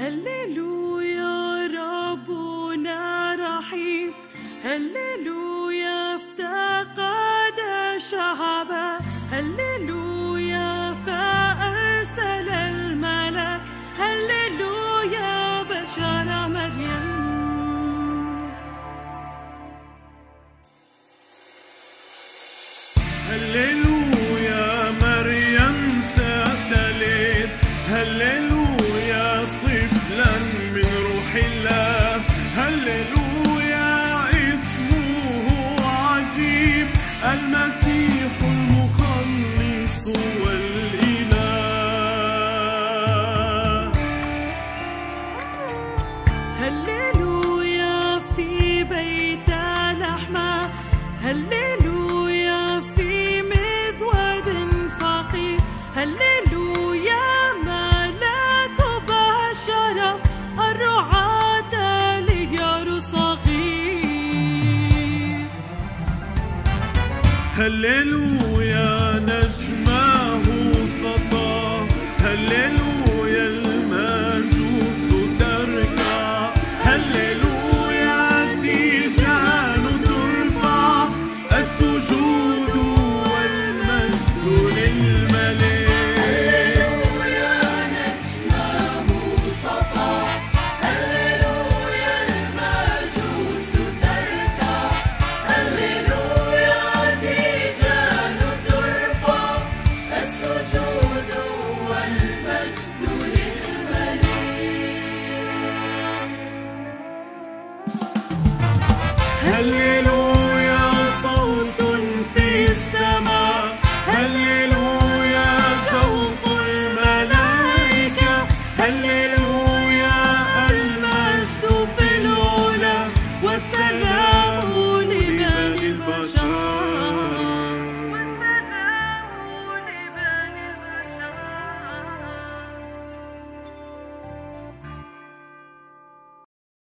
هللويا ربنا رحيم، هللويا افتقد شعبه، هللويا فأرسل الملك، هللويا بشر مريم. هللويا مريم ستلد، هللويا طفلا من روح الله، هللويا اسمه عجيب، المسيح المخلص والإله. هللويا في بيت لحمة، هللويا في مذود فقير، هللويا ملاك بشر الرعاة ليار صغير. هللويا